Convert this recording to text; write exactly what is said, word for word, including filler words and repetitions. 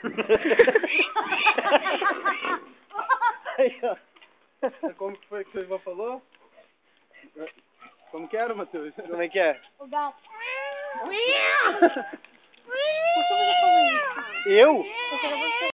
Aí, ó. Como que foi que o Ivan falou? Como que era, Matheus? Como é que é? O gato. Eu? Eu quero você.